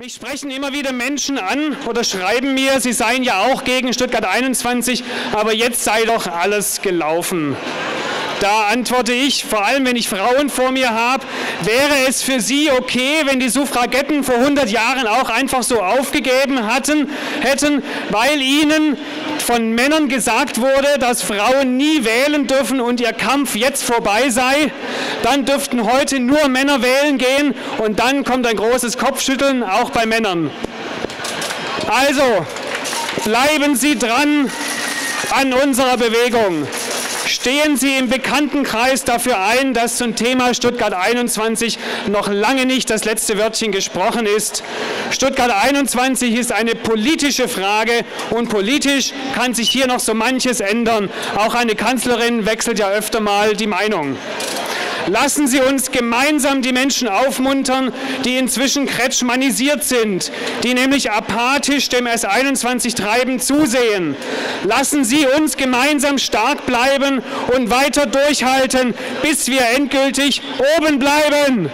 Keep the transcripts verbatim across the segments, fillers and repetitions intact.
Mich sprechen immer wieder Menschen an oder schreiben mir, sie seien ja auch gegen Stuttgart einundzwanzig, aber jetzt sei doch alles gelaufen. Da antworte ich, vor allem wenn ich Frauen vor mir habe, wäre es für Sie okay, wenn die Suffragetten vor hundert Jahren auch einfach so aufgegeben hatten, hätten, weil ihnen von Männern gesagt wurde, dass Frauen nie wählen dürfen und ihr Kampf jetzt vorbei sei? Dann dürften heute nur Männer wählen gehen und dann kommt ein großes Kopfschütteln, auch bei Männern. Also, bleiben Sie dran an unserer Bewegung. Stehen Sie im Bekanntenkreis dafür ein, dass zum Thema Stuttgart einundzwanzig noch lange nicht das letzte Wörtchen gesprochen ist. Stuttgart einundzwanzig ist eine politische Frage und politisch kann sich hier noch so manches ändern. Auch eine Kanzlerin wechselt ja öfter mal die Meinung. Lassen Sie uns gemeinsam die Menschen aufmuntern, die inzwischen kretschmannisiert sind, die nämlich apathisch dem S einundzwanzig-Treiben zusehen. Lassen Sie uns gemeinsam stark bleiben und weiter durchhalten, bis wir endgültig oben bleiben.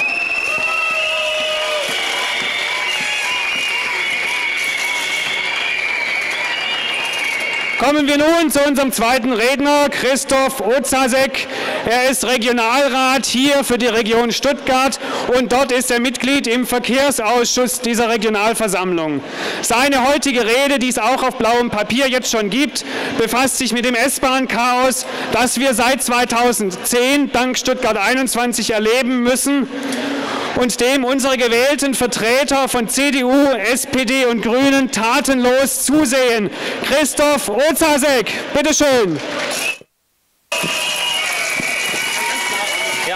Kommen wir nun zu unserem zweiten Redner, Christoph Ozasek. Er ist Regionalrat hier für die Region Stuttgart und dort ist er Mitglied im Verkehrsausschuss dieser Regionalversammlung. Seine heutige Rede, die es auch auf blauem Papier jetzt schon gibt, befasst sich mit dem S-Bahn-Chaos, das wir seit zweitausendzehn dank Stuttgart einundzwanzig erleben müssen und dem unsere gewählten Vertreter von C D U, S P D und Grünen tatenlos zusehen. Christoph Ozasek, bitteschön. Ja.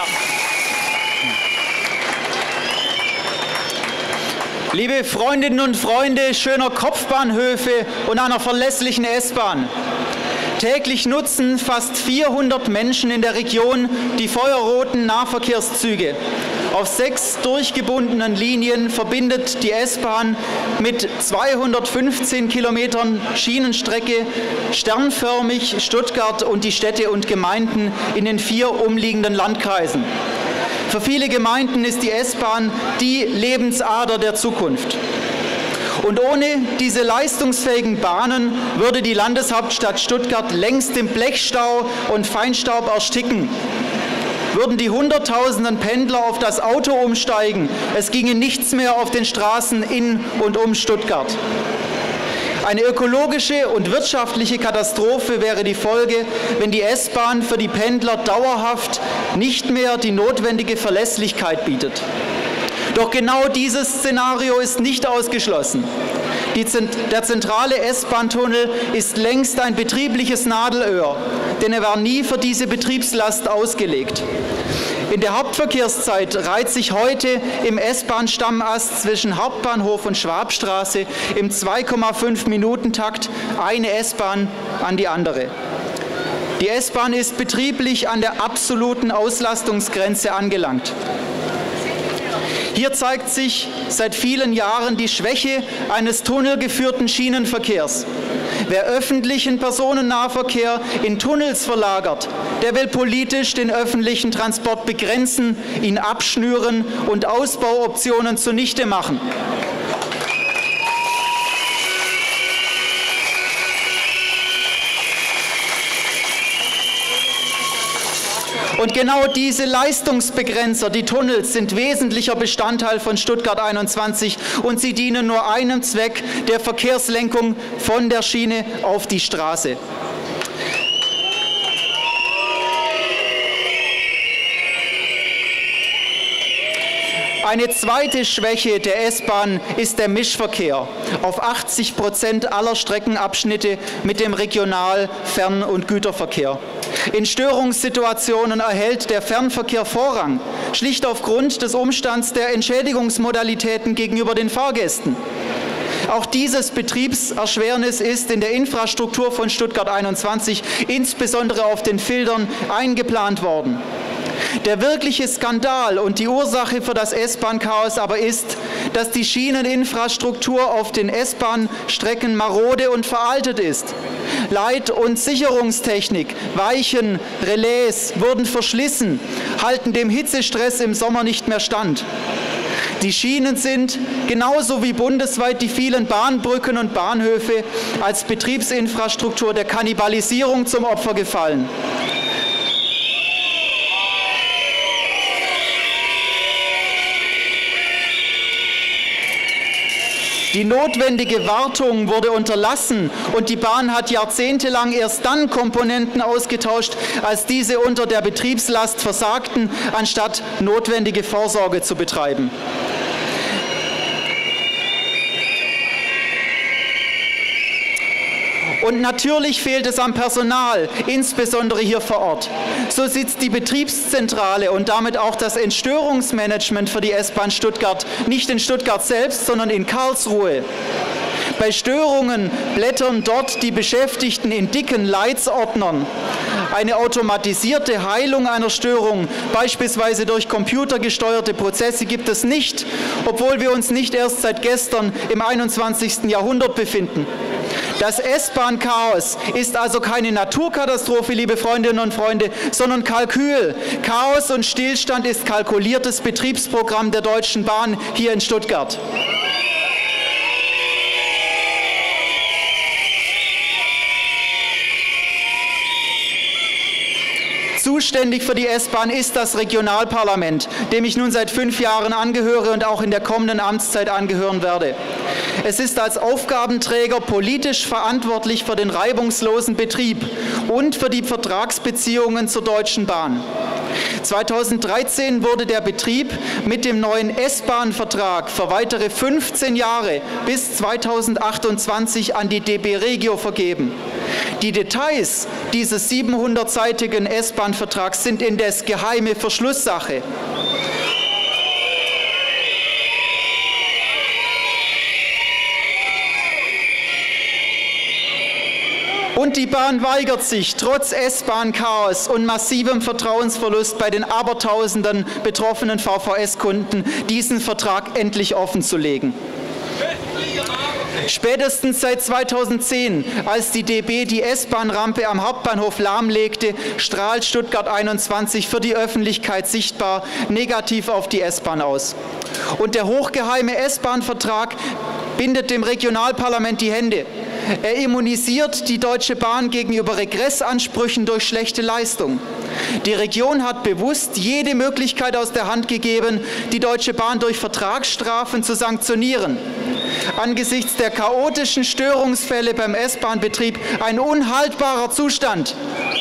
Liebe Freundinnen und Freunde schöner Kopfbahnhöfe und einer verlässlichen S-Bahn. Täglich nutzen fast vierhundert Menschen in der Region die feuerroten Nahverkehrszüge. Auf sechs durchgebundenen Linien verbindet die S-Bahn mit zweihundertfünfzehn Kilometern Schienenstrecke sternförmig Stuttgart und die Städte und Gemeinden in den vier umliegenden Landkreisen. Für viele Gemeinden ist die S-Bahn die Lebensader der Zukunft. Und ohne diese leistungsfähigen Bahnen würde die Landeshauptstadt Stuttgart längst im Blechstau und Feinstaub ersticken. Würden die Hunderttausenden Pendler auf das Auto umsteigen, es ginge nichts mehr auf den Straßen in und um Stuttgart. Eine ökologische und wirtschaftliche Katastrophe wäre die Folge, wenn die S-Bahn für die Pendler dauerhaft nicht mehr die notwendige Verlässlichkeit bietet. Doch genau dieses Szenario ist nicht ausgeschlossen. Die, der zentrale S-Bahn-Tunnel ist längst ein betriebliches Nadelöhr, denn er war nie für diese Betriebslast ausgelegt. In der Hauptverkehrszeit reiht sich heute im S-Bahn-Stammast zwischen Hauptbahnhof und Schwabstraße im zwei Komma fünf Minuten Takt eine S-Bahn an die andere. Die S-Bahn ist betrieblich an der absoluten Auslastungsgrenze angelangt. Hier zeigt sich seit vielen Jahren die Schwäche eines tunnelgeführten Schienenverkehrs. Wer öffentlichen Personennahverkehr in Tunnels verlagert, der will politisch den öffentlichen Transport begrenzen, ihn abschnüren und Ausbauoptionen zunichte machen. Und genau diese Leistungsbegrenzer, die Tunnels, sind wesentlicher Bestandteil von Stuttgart einundzwanzig und sie dienen nur einem Zweck, der Verkehrslenkung von der Schiene auf die Straße. Eine zweite Schwäche der S-Bahn ist der Mischverkehr auf achtzig Prozent aller Streckenabschnitte mit dem Regional-, Fern- und Güterverkehr. In Störungssituationen erhält der Fernverkehr Vorrang, schlicht aufgrund des Umstands der Entschädigungsmodalitäten gegenüber den Fahrgästen. Auch dieses Betriebserschwernis ist in der Infrastruktur von Stuttgart einundzwanzig, insbesondere auf den Filtern, eingeplant worden. Der wirkliche Skandal und die Ursache für das S-Bahn-Chaos aber ist, dass die Schieneninfrastruktur auf den S-Bahn-Strecken marode und veraltet ist. Leit- und Sicherungstechnik, Weichen, Relais wurden verschlissen, halten dem Hitzestress im Sommer nicht mehr stand. Die Schienen sind, genauso wie bundesweit die vielen Bahnbrücken und Bahnhöfe, als Betriebsinfrastruktur der Kannibalisierung zum Opfer gefallen. Die notwendige Wartung wurde unterlassen und die Bahn hat jahrzehntelang erst dann Komponenten ausgetauscht, als diese unter der Betriebslast versagten, anstatt notwendige Vorsorge zu betreiben. Und natürlich fehlt es am Personal, insbesondere hier vor Ort. So sitzt die Betriebszentrale und damit auch das Entstörungsmanagement für die S-Bahn Stuttgart nicht in Stuttgart selbst, sondern in Karlsruhe. Bei Störungen blättern dort die Beschäftigten in dicken Leitsordnern. Eine automatisierte Heilung einer Störung, beispielsweise durch computergesteuerte Prozesse, gibt es nicht, obwohl wir uns nicht erst seit gestern im einundzwanzigsten Jahrhundert befinden. Das S-Bahn-Chaos ist also keine Naturkatastrophe, liebe Freundinnen und Freunde, sondern Kalkül. Chaos und Stillstand ist kalkuliertes Betriebsprogramm der Deutschen Bahn hier in Stuttgart. Zuständig für die S-Bahn ist das Regionalparlament, dem ich nun seit fünf Jahren angehöre und auch in der kommenden Amtszeit angehören werde. Es ist als Aufgabenträger politisch verantwortlich für den reibungslosen Betrieb und für die Vertragsbeziehungen zur Deutschen Bahn. zweitausenddreizehn wurde der Betrieb mit dem neuen S-Bahn-Vertrag für weitere fünfzehn Jahre bis zweitausendachtundzwanzig an die D B Regio vergeben. Die Details dieses siebenhundertseitigen S-Bahn-Vertrags sind indes geheime Verschlusssache. Und die Bahn weigert sich, trotz S-Bahn-Chaos und massivem Vertrauensverlust bei den abertausenden betroffenen V V S-Kunden, diesen Vertrag endlich offenzulegen. Spätestens seit zweitausendzehn, als die D B die S-Bahn-Rampe am Hauptbahnhof lahmlegte, strahlt Stuttgart einundzwanzig für die Öffentlichkeit sichtbar negativ auf die S-Bahn aus. Und der hochgeheime S-Bahn-Vertrag bindet dem Regionalparlament die Hände. Er immunisiert die Deutsche Bahn gegenüber Regressansprüchen durch schlechte Leistung. Die Region hat bewusst jede Möglichkeit aus der Hand gegeben, die Deutsche Bahn durch Vertragsstrafen zu sanktionieren. Angesichts der chaotischen Störungsfälle beim S-Bahn-Betrieb ein unhaltbarer Zustand.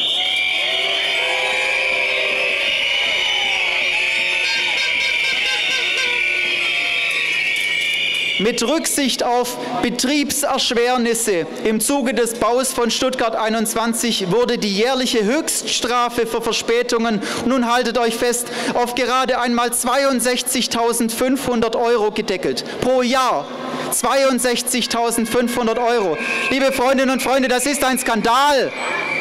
Mit Rücksicht auf Betriebserschwernisse im Zuge des Baus von Stuttgart einundzwanzig wurde die jährliche Höchststrafe für Verspätungen, nun haltet euch fest, auf gerade einmal zweiundsechzigtausendfünfhundert Euro gedeckelt. Pro Jahr zweiundsechzigtausendfünfhundert Euro. Liebe Freundinnen und Freunde, das ist ein Skandal.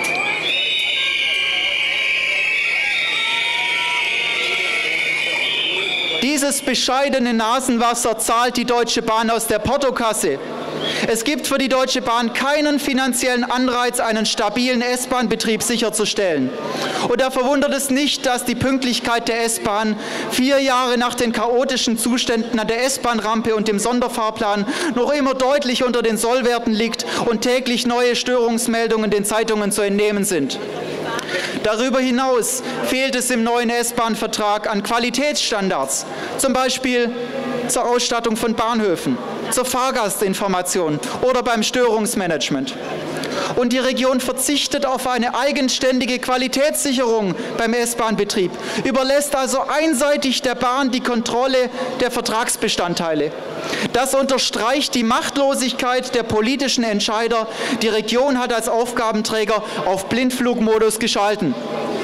Dieses bescheidene Nasenwasser zahlt die Deutsche Bahn aus der Portokasse. Es gibt für die Deutsche Bahn keinen finanziellen Anreiz, einen stabilen S-Bahn-Betrieb sicherzustellen. Und da verwundert es nicht, dass die Pünktlichkeit der S-Bahn vier Jahre nach den chaotischen Zuständen an der S-Bahn-Rampe und dem Sonderfahrplan noch immer deutlich unter den Sollwerten liegt und täglich neue Störungsmeldungen den Zeitungen zu entnehmen sind. Darüber hinaus fehlt es im neuen S-Bahn-Vertrag an Qualitätsstandards, zum Beispiel zur Ausstattung von Bahnhöfen, zur Fahrgastinformation oder beim Störungsmanagement. Und die Region verzichtet auf eine eigenständige Qualitätssicherung beim S-Bahn-Betrieb, überlässt also einseitig der Bahn die Kontrolle der Vertragsbestandteile. Das unterstreicht die Machtlosigkeit der politischen Entscheider. Die Region hat als Aufgabenträger auf Blindflugmodus geschalten.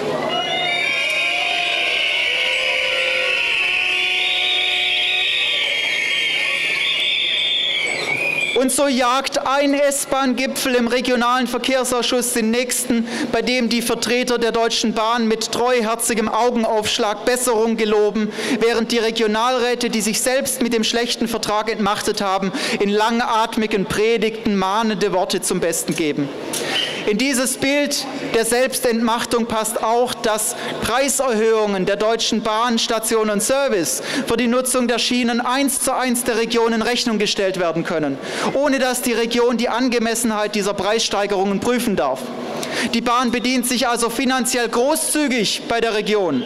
Und so jagt ein S-Bahn-Gipfel im regionalen Verkehrsausschuss den nächsten, bei dem die Vertreter der Deutschen Bahn mit treuherzigem Augenaufschlag Besserung geloben, während die Regionalräte, die sich selbst mit dem schlechten Vertrag entmachtet haben, in langatmigen Predigten mahnende Worte zum Besten geben. In dieses Bild der Selbstentmachtung passt auch, dass Preiserhöhungen der Deutschen Bahn, Station und Service für die Nutzung der Schienen eins zu eins der Region in Rechnung gestellt werden können, ohne dass die Region die Angemessenheit dieser Preissteigerungen prüfen darf. Die Bahn bedient sich also finanziell großzügig bei der Region.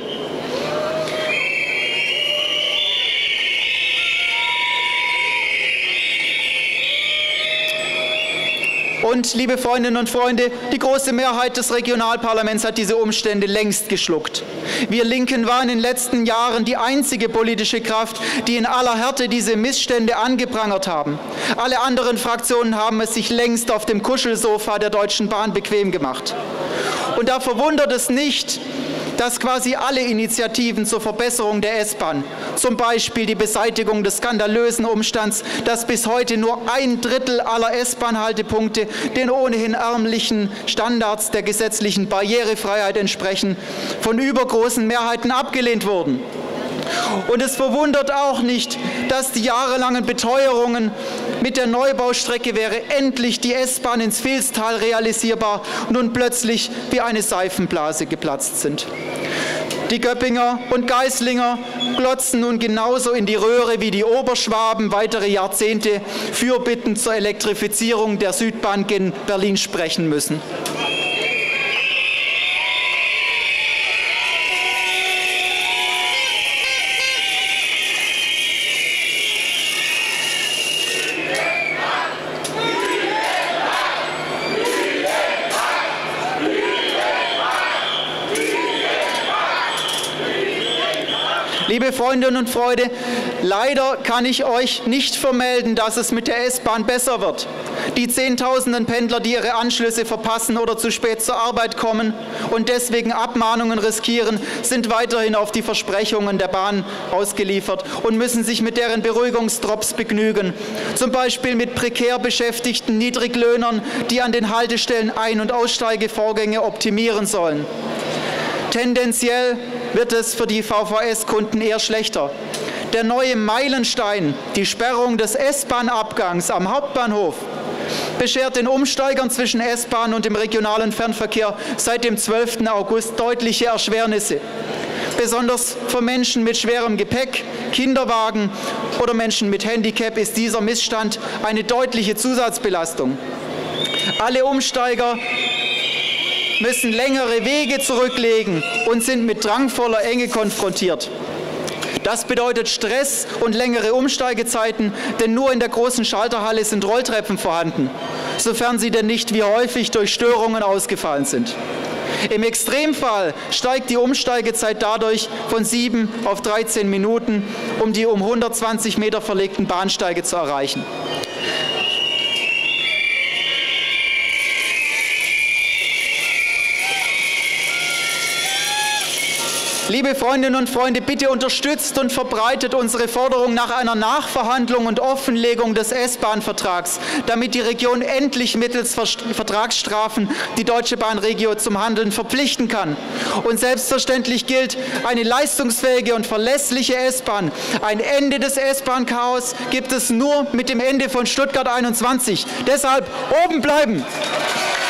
Und, liebe Freundinnen und Freunde, die große Mehrheit des Regionalparlaments hat diese Umstände längst geschluckt. Wir Linken waren in den letzten Jahren die einzige politische Kraft, die in aller Härte diese Missstände angeprangert haben. Alle anderen Fraktionen haben es sich längst auf dem Kuschelsofa der Deutschen Bahn bequem gemacht. Und da verwundert es nicht, dass quasi alle Initiativen zur Verbesserung der S-Bahn, zum Beispiel die Beseitigung des skandalösen Umstands, dass bis heute nur ein Drittel aller S-Bahn-Haltepunkte den ohnehin ärmlichen Standards der gesetzlichen Barrierefreiheit entsprechen, von übergroßen Mehrheiten abgelehnt wurden. Und es verwundert auch nicht, dass die jahrelangen Beteuerungen, mit der Neubaustrecke wäre endlich die S-Bahn ins Vilstal realisierbar, nun plötzlich wie eine Seifenblase geplatzt sind. Die Göppinger und Geislinger glotzen nun genauso in die Röhre wie die Oberschwaben weitere Jahrzehnte Fürbitten zur Elektrifizierung der Südbahn gen Berlin sprechen müssen. Liebe Freundinnen und Freunde, leider kann ich euch nicht vermelden, dass es mit der S-Bahn besser wird. Die Zehntausenden Pendler, die ihre Anschlüsse verpassen oder zu spät zur Arbeit kommen und deswegen Abmahnungen riskieren, sind weiterhin auf die Versprechungen der Bahn ausgeliefert und müssen sich mit deren Beruhigungsdrops begnügen. Zum Beispiel mit prekär beschäftigten Niedriglöhnern, die an den Haltestellen Ein- und Aussteigevorgänge optimieren sollen. Tendenziell wird es für die V V S-Kunden eher schlechter. Der neue Meilenstein, die Sperrung des S-Bahn-Abgangs am Hauptbahnhof, beschert den Umsteigern zwischen S-Bahn und dem regionalen Fernverkehr seit dem zwölften August deutliche Erschwernisse. Besonders für Menschen mit schwerem Gepäck, Kinderwagen oder Menschen mit Handicap ist dieser Missstand eine deutliche Zusatzbelastung. Alle Umsteiger müssen längere Wege zurücklegen und sind mit drangvoller Enge konfrontiert. Das bedeutet Stress und längere Umsteigezeiten, denn nur in der großen Schalterhalle sind Rolltreppen vorhanden, sofern sie denn nicht wie häufig durch Störungen ausgefallen sind. Im Extremfall steigt die Umsteigezeit dadurch von sieben auf dreizehn Minuten, um die um hundertzwanzig Meter verlegten Bahnsteige zu erreichen. Liebe Freundinnen und Freunde, bitte unterstützt und verbreitet unsere Forderung nach einer Nachverhandlung und Offenlegung des S-Bahn-Vertrags, damit die Region endlich mittels Vertragsstrafen die Deutsche Bahn Regio zum Handeln verpflichten kann. Und selbstverständlich gilt, eine leistungsfähige und verlässliche S-Bahn. Ein Ende des S-Bahn-Chaos gibt es nur mit dem Ende von Stuttgart einundzwanzig. Deshalb oben bleiben!